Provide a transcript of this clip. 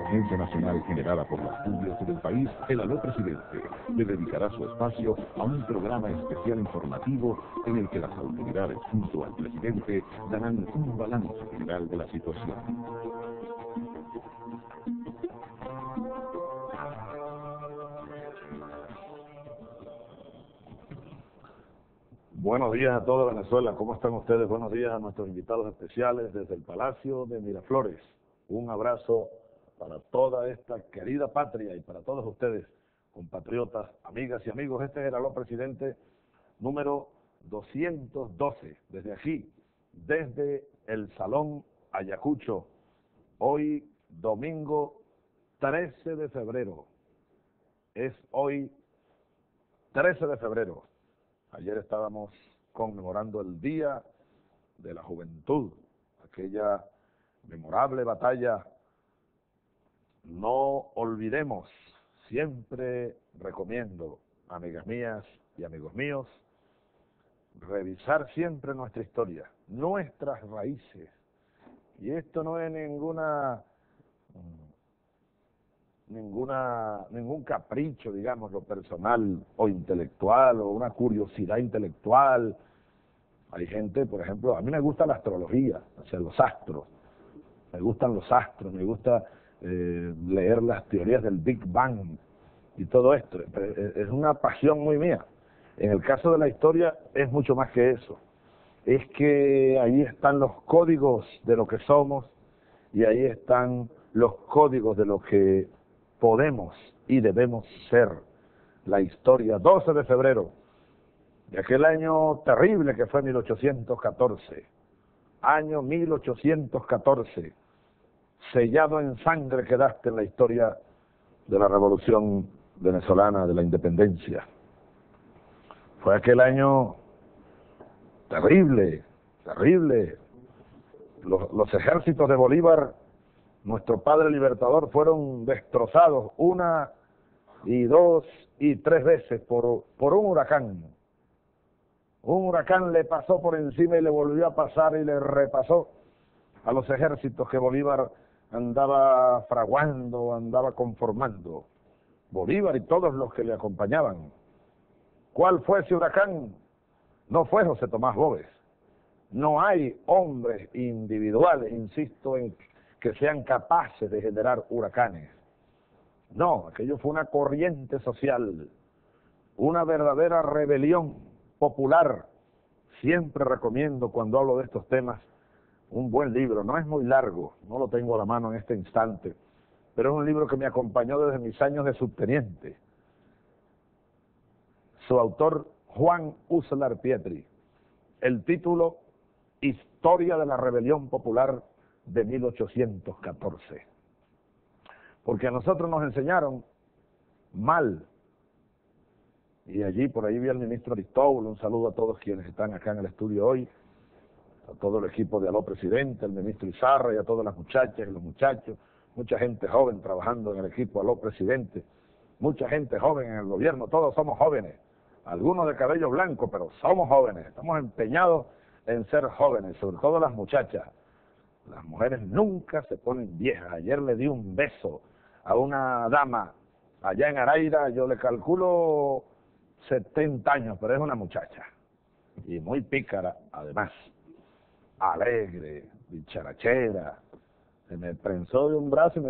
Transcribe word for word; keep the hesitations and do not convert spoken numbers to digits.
emergencia nacional generada por las lluvias del país, el Aló Presidente le dedicará su espacio a un programa especial informativo en el que las autoridades junto al presidente darán un balance general de la situación. Buenos días a toda Venezuela, ¿cómo están ustedes? Buenos días a nuestros invitados especiales desde el Palacio de Miraflores. Un abrazo para toda esta querida patria y para todos ustedes, compatriotas, amigas y amigos. Este es el Aló Presidente número doscientos doce, desde aquí, desde el Salón Ayacucho, hoy domingo trece de febrero. Es hoy trece de febrero. Ayer estábamos conmemorando el Día de la Juventud, aquella memorable batalla. No olvidemos, siempre recomiendo, amigas mías y amigos míos, revisar siempre nuestra historia, nuestras raíces. Y esto no es ninguna... ninguna ningún capricho, digamos, lo personal o intelectual, o una curiosidad intelectual. Hay gente, por ejemplo, a mí me gusta la astrología, o sea, los astros, me gustan los astros, me gusta eh, leer las teorías del Big Bang y todo esto, es una pasión muy mía. En el caso de la historia es mucho más que eso, es que ahí están los códigos de lo que somos y ahí están los códigos de lo que podemos y debemos ser. La historia, doce de febrero de aquel año terrible que fue mil ochocientos catorce, año mil ochocientos catorce, sellado en sangre quedaste en la historia de la revolución venezolana, de la independencia. Fue aquel año terrible, terrible. Los, los ejércitos de Bolívar, nuestro padre libertador, fueron destrozados una y dos y tres veces por, por un huracán. Un huracán le pasó por encima y le volvió a pasar y le repasó a los ejércitos que Bolívar andaba fraguando, andaba conformando. Bolívar y todos los que le acompañaban. ¿Cuál fue ese huracán? No fue José Tomás Bóves. No hay hombres individuales, insisto, en que sean capaces de generar huracanes. No, aquello fue una corriente social, una verdadera rebelión popular. Siempre recomiendo, cuando hablo de estos temas, un buen libro. No es muy largo, no lo tengo a la mano en este instante, pero es un libro que me acompañó desde mis años de subteniente. Su autor, Juan Uslar Pietri. El título, Historia de la Rebelión Popular de mil ochocientos catorce. Porque a nosotros nos enseñaron mal. Y allí, por ahí vi al ministro Aristóbulo, un saludo a todos quienes están acá en el estudio hoy, a todo el equipo de Aló Presidente, al ministro Izarra y a todas las muchachas y los muchachos, mucha gente joven trabajando en el equipo Aló Presidente, mucha gente joven en el gobierno, todos somos jóvenes, algunos de cabello blanco, pero somos jóvenes, estamos empeñados en ser jóvenes, sobre todo las muchachas. Las mujeres nunca se ponen viejas. Ayer le di un beso a una dama allá en Araira, yo le calculo setenta años, pero es una muchacha. Y muy pícara, además. Alegre, dicharachera. Se me prensó de un brazo y